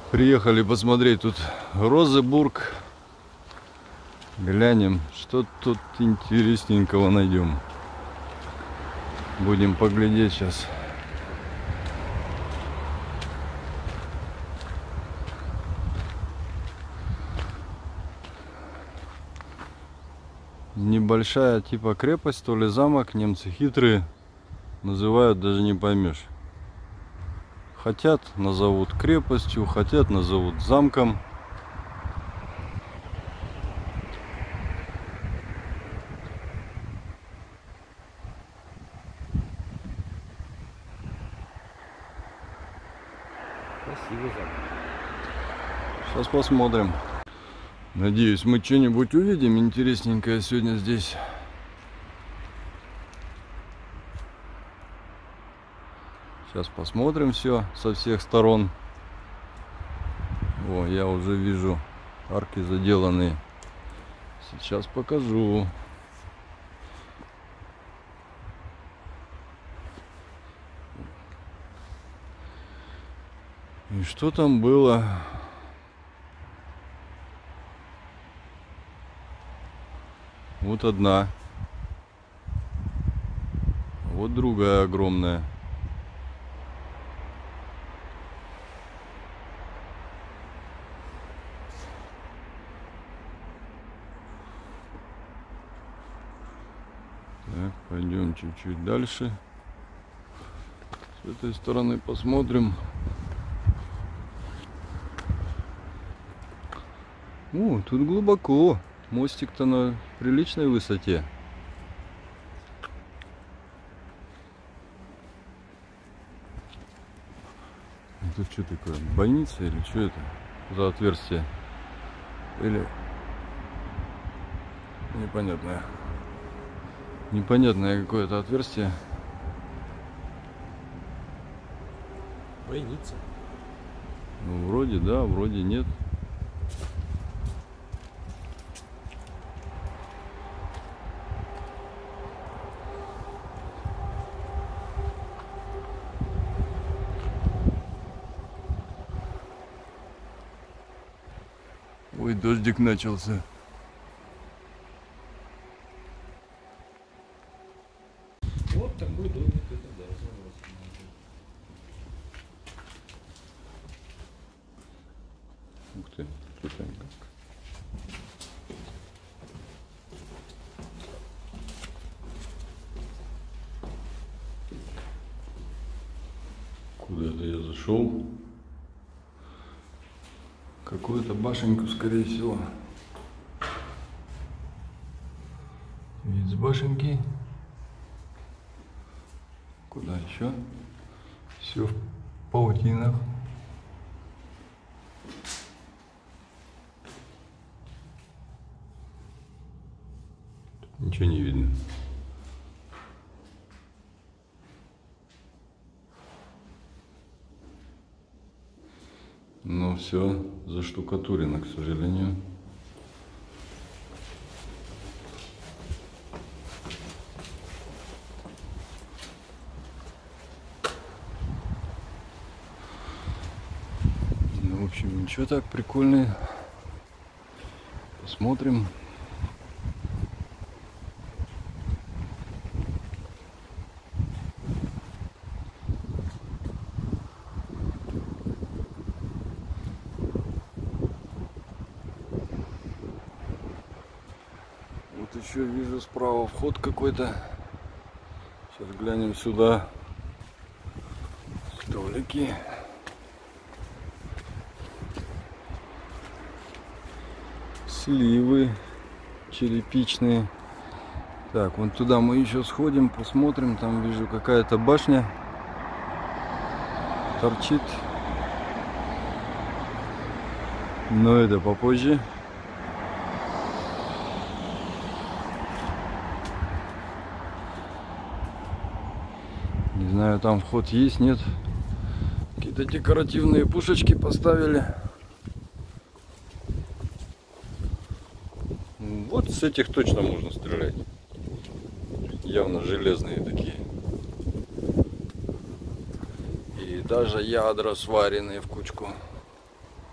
Приехали посмотреть тут Розебург. Глянем, что тут интересненького найдем. Будем поглядеть сейчас. Небольшая типа крепость, то ли замок. Немцы хитрые. Называют, даже не поймешь. Хотят, назовут крепостью, хотят, назовут замком. Красивый замок. Сейчас посмотрим. Надеюсь, мы что-нибудь увидим интересненькое сегодня здесь. Сейчас посмотрим все со всех сторон. О, я уже вижу арки заделанные. Сейчас покажу. И что там было? Вот одна. Вот другая огромная. Так, пойдем чуть-чуть дальше. С этой стороны посмотрим. О, тут глубоко. Мостик-то на приличной высоте. Это что такое? Больница или что это за отверстие? Или непонятное. Непонятное какое-то отверстие. Больница. Ну, вроде да, вроде нет. Ой, дождик начался. Вот такой домик, это да, согласен. Ух ты, что там как? Куда-то я зашел. Какую-то башенку, скорее всего. Вид с башенки. Куда еще? Все в паутинах. Тут ничего не видно. Но все заштукатурено, к сожалению. Ну, в общем, ничего так, прикольный. Посмотрим. Вот еще вижу справа вход какой-то. Сейчас глянем сюда. Столики. Сливы черепичные. Так, вон туда мы еще сходим, посмотрим. Там вижу какая-то башня торчит. Но это попозже. Не знаю, там вход есть, нет. Какие-то декоративные пушечки поставили. Вот с этих точно можно стрелять. Явно железные такие. И даже ядра сваренные в кучку.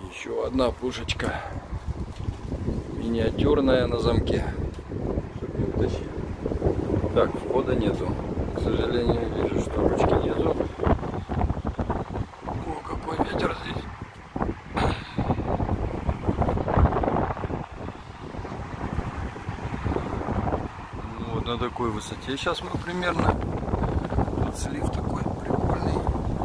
Еще одна пушечка. Миниатюрная на замке. Чтобы не утащить. Так, входа нету. К сожалению, вижу, что ручки нету. О, какой ветер здесь. Ну, вот на такой высоте сейчас мы примерно. Тут слив такой прикольный.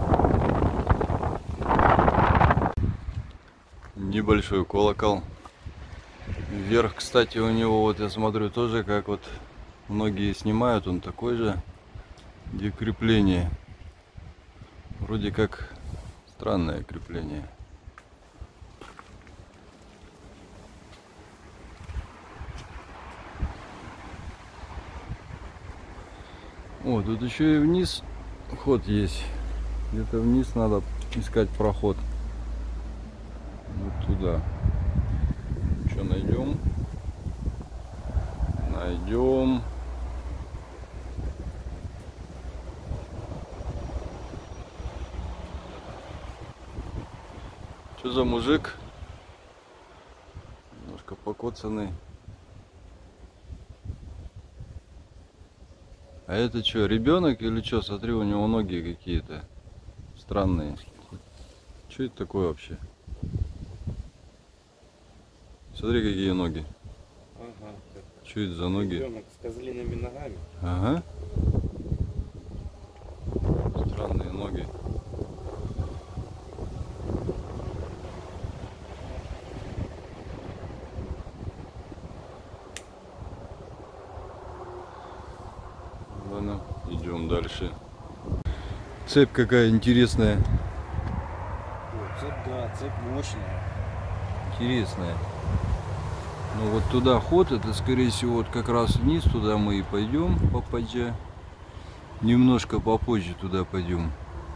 Небольшой колокол. Вверх, кстати, у него, вот я смотрю, тоже как вот многие снимают, он такой же, где крепление. Вроде как странное крепление. О, тут еще и вниз ход есть. Где-то вниз надо искать проход. Вот туда. Что найдем? Найдем. Что за мужик? Немножко покоцанный. А это что, ребенок или что? Смотри, у него ноги какие-то странные. Что это такое вообще? Смотри, какие ноги. Ага. Что это за ноги? Ребенок с козлиными ногами. Ага. Странные ноги. Ладно, идем дальше. Цепь какая интересная. О, цепь, да, цепь мощная. Интересная. Ну вот туда ход, это скорее всего вот как раз вниз, туда мы и пойдем попозже. Немножко попозже туда пойдем.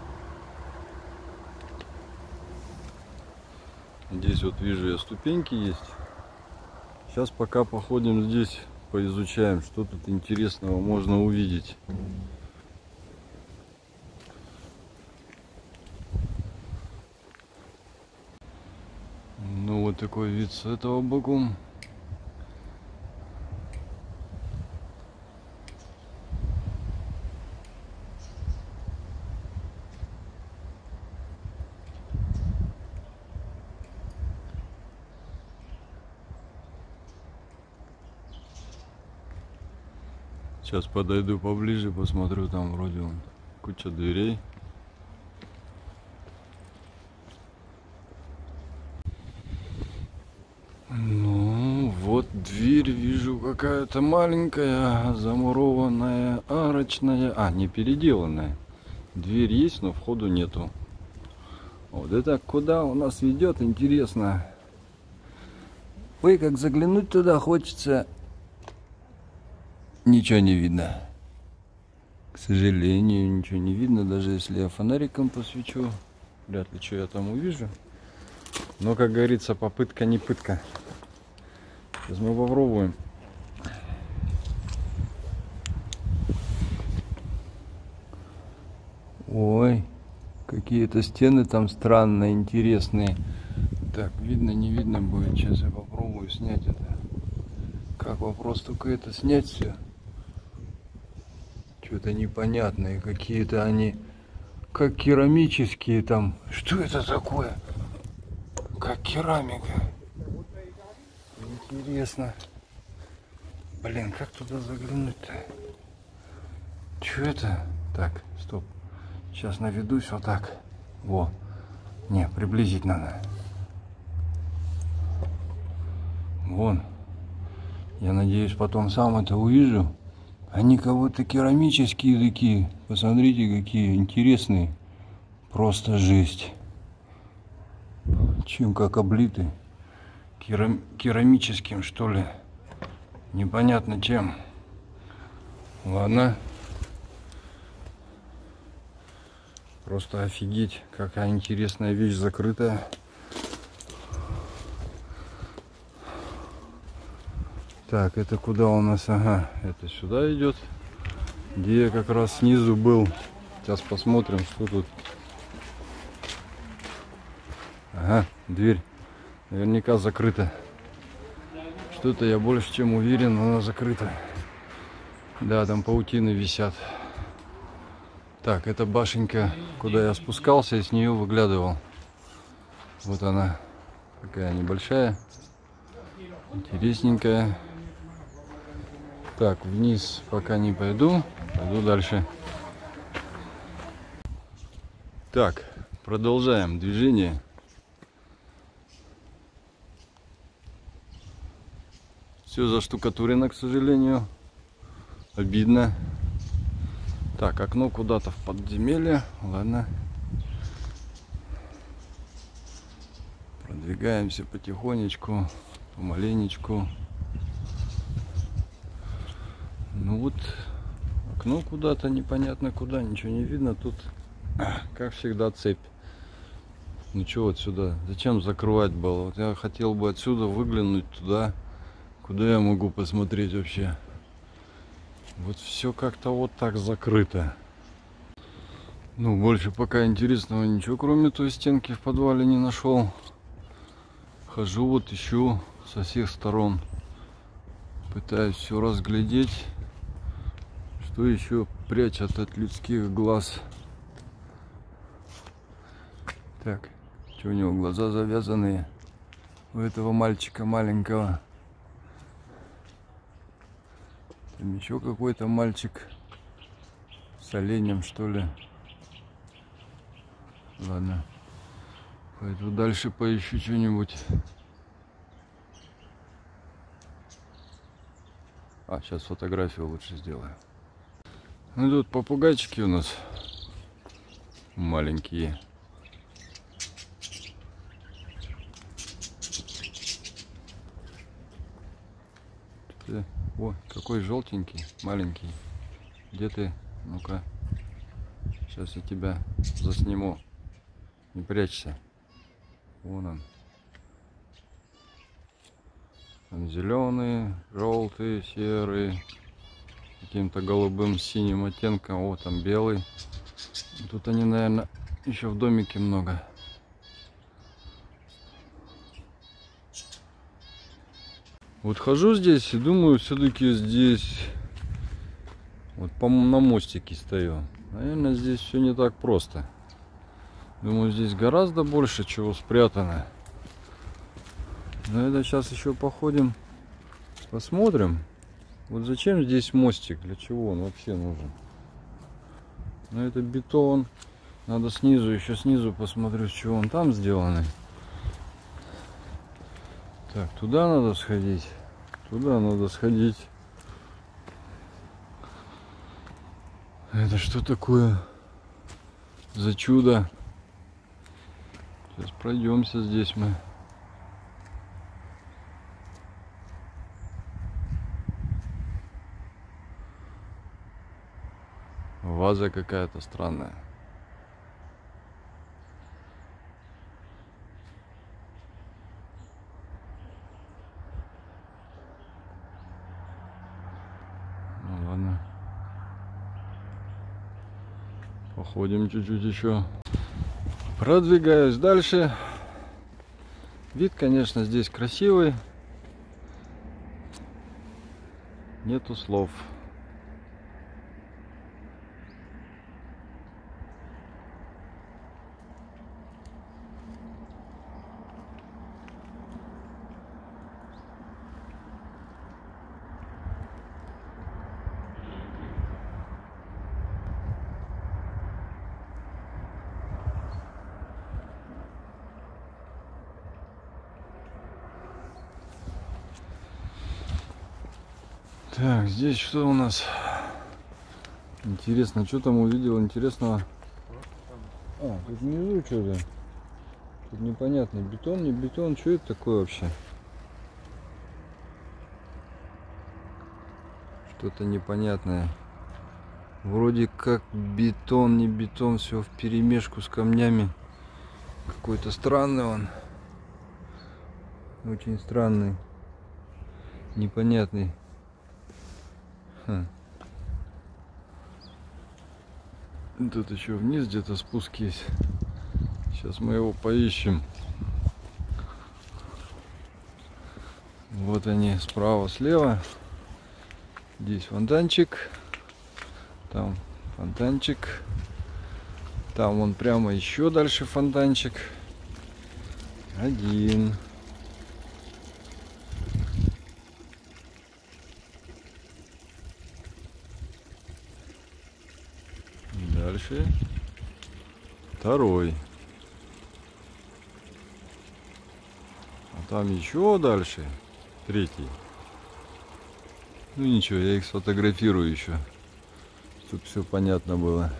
Здесь вот вижу я ступеньки есть. Сейчас пока походим здесь, поизучаем, что тут интересного можно увидеть. Ну вот такой вид с этого боку. Сейчас подойду поближе, посмотрю, там вроде вон куча дверей. Ну, вот дверь вижу какая-то маленькая, замурованная, арочная. А, не переделанная. Дверь есть, но входу нету. Вот это куда у нас ведет, интересно. Ой, как заглянуть туда хочется. Ничего не видно. К сожалению, ничего не видно, даже если я фонариком посвечу. Вряд ли что я там увижу. Но, как говорится, попытка не пытка. Сейчас мы попробуем. Ой, какие-то стены там странные, интересные. Так, видно, не видно будет. Сейчас я попробую снять это. Как вопрос только это снять все. Что-то непонятные, какие-то они, как керамические там. Что это такое? Как керамика. Интересно. Блин, как туда заглянуть-то? Что это? Так, стоп. Сейчас наведусь вот так. Во. Не, приблизить надо. Вон. Я надеюсь, потом сам это увижу. Они кого-то керамические такие. Посмотрите, какие интересные. Просто жесть. Чем как облиты? Керамическим, что ли? Непонятно чем. Ладно. Просто офигеть, какая интересная вещь закрытая. Так, это куда у нас? Ага, это сюда идет. Где я как раз снизу был. Сейчас посмотрим, что тут. Ага, дверь Наверняка закрыта. Что-то я больше чем уверен, она закрыта. Да, там паутины висят. Так, это башенка, куда я спускался и с нее выглядывал. Вот она, такая небольшая, интересненькая. Так, вниз пока не пойду, пойду дальше. Так, продолжаем движение. Все заштукатурено, к сожалению. Обидно. Так, окно куда-то в подземелье. Ладно. Продвигаемся потихонечку, помаленечку. Ну вот, окно куда-то непонятно куда, ничего не видно. Тут, как всегда, цепь. Ну что вот сюда? Зачем закрывать было? Вот я хотел бы отсюда выглянуть туда, куда я могу посмотреть вообще. Вот все как-то вот так закрыто. Ну, больше пока интересного ничего, кроме той стенки в подвале, не нашел. Хожу вот, ищу со всех сторон. Пытаюсь все разглядеть, что еще прячут от людских глаз. Так, что у него глаза завязанные у этого мальчика маленького. Там еще какой-то мальчик с оленем, что ли. Ладно, пойду дальше поищу что-нибудь. А, сейчас фотографию лучше сделаю. Ну тут попугайчики у нас маленькие. О, какой желтенький, маленький. Где ты? Ну-ка. Сейчас я тебя засниму. Не прячься. Вон он. Там зеленые, желтые, серые. Каким-то голубым, синим оттенком. О, там белый. Тут они, наверное, еще в домике много. Вот хожу здесь и думаю, все-таки здесь, вот, по-моему, на мостике стою. Наверное, здесь все не так просто. Думаю, здесь гораздо больше чего спрятано. Но это сейчас еще походим, посмотрим. Вот зачем здесь мостик, для чего он вообще нужен? Ну, это бетон. Надо снизу, еще снизу посмотрю, с чего он там сделанный. Так, туда надо сходить. Туда надо сходить. Это что такое за чудо? Сейчас пройдемся здесь мы. Ваза какая-то странная. Ну ладно. Походим чуть-чуть еще. Продвигаюсь дальше. Вид, конечно, здесь красивый. Нету слов. Так, здесь что у нас? Интересно, что там увидел интересного? А, тут внизу что-то. Тут непонятно, бетон, не бетон, что это такое вообще? Что-то непонятное. Вроде как бетон, не бетон, все вперемешку с камнями. Какой-то странный он. Очень странный. Непонятный. Тут еще вниз где-то спуск есть. Сейчас мы его поищем. Вот они справа, слева. Здесь фонтанчик. Там фонтанчик. Там вон прямо еще дальше фонтанчик. Один. Дальше второй. А там еще дальше третий. Ну ничего, я их сфотографирую еще, чтобы все понятно было.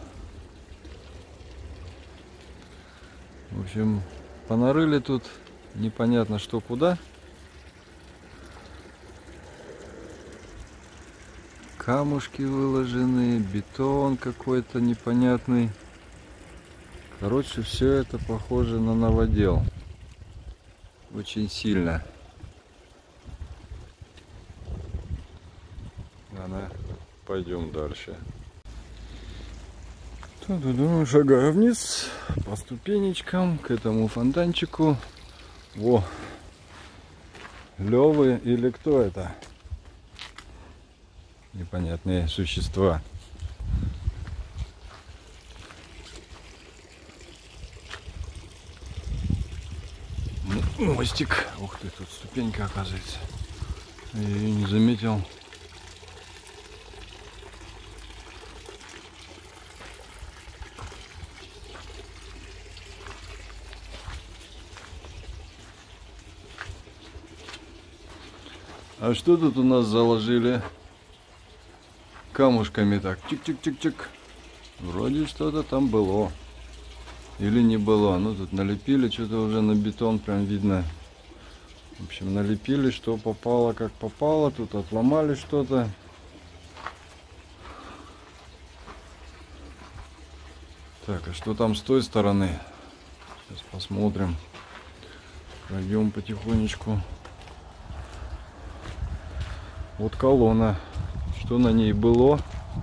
В общем, понарыли тут непонятно что куда. Камушки выложены, бетон какой-то непонятный. Короче, все это похоже на новодел. Очень сильно. Ладно, пойдем дальше. Шагаю вниз по ступенечкам к этому фонтанчику. Во! Лёвы или кто это? Непонятные существа. Мостик. Ух ты, тут ступенька оказывается. Я ее не заметил. А что тут у нас заложили? Камушками так, чик-чик-чик-чик. Вроде что-то там было. Или не было. Ну тут налепили что-то уже на бетон, прям видно. В общем, налепили, что попало, как попало. Тут отломали что-то. Так, а что там с той стороны? Сейчас посмотрим. Пройдем потихонечку. Вот колонна. Что на ней было?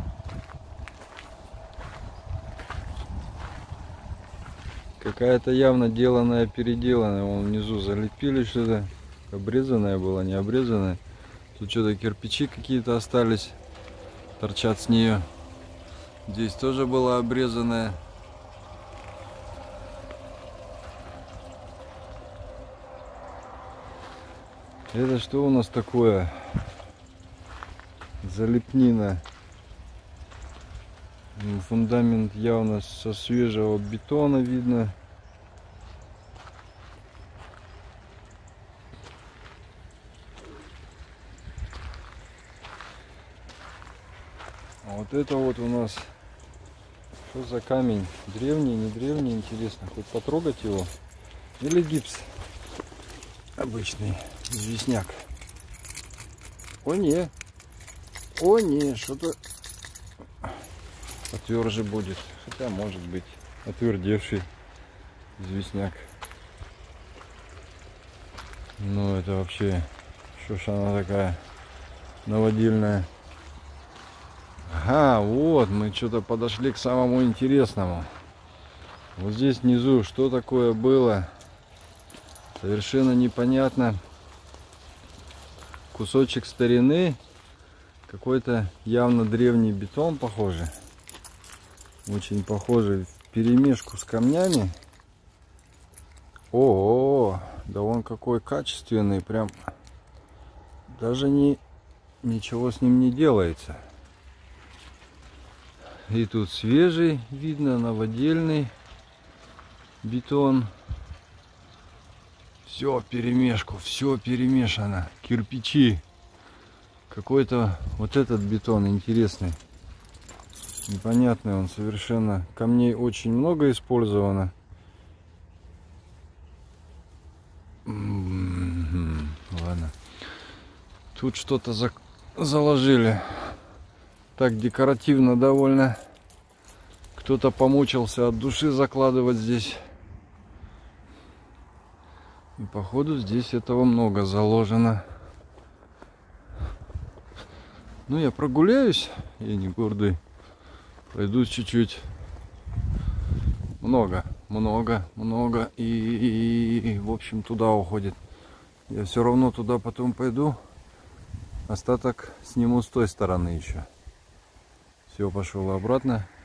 Какая-то явно деланная, переделанная. Вон внизу залепили что-то. Обрезанная была, не обрезанная. Тут что-то кирпичи какие-то остались. Торчат с нее. Здесь тоже была обрезанная. Это что у нас такое? Залепнина. Фундамент явно со свежего бетона видно. А вот это вот у нас что за камень? Древний, не древний, интересно. Хоть потрогать его? Или гипс? Обычный известняк. О не! О не, что-то потверже будет. Хотя может быть отвердевший известняк. Ну это вообще, что ж она такая новодельная. Ага, вот мы что-то подошли к самому интересному. Вот здесь внизу что такое было? Совершенно непонятно. Кусочек старины. Какой-то явно древний бетон, похоже. Очень похожий вперемешку с камнями. О, да он какой качественный, прям даже ничего с ним не делается. И тут свежий, видно, новодельный бетон. Все вперемешку, все перемешано. Кирпичи. Какой-то вот этот бетон интересный. Непонятный он совершенно. Камней очень много использовано. Ладно. Тут что-то заложили. Так декоративно довольно. Кто-то помучился от души закладывать здесь. И походу здесь этого много заложено. Ну я прогуляюсь, я не гордый. Пойду чуть-чуть. Много. И в общем туда уходит. Я все равно туда потом пойду. Остаток сниму с той стороны еще. Все, пошел обратно.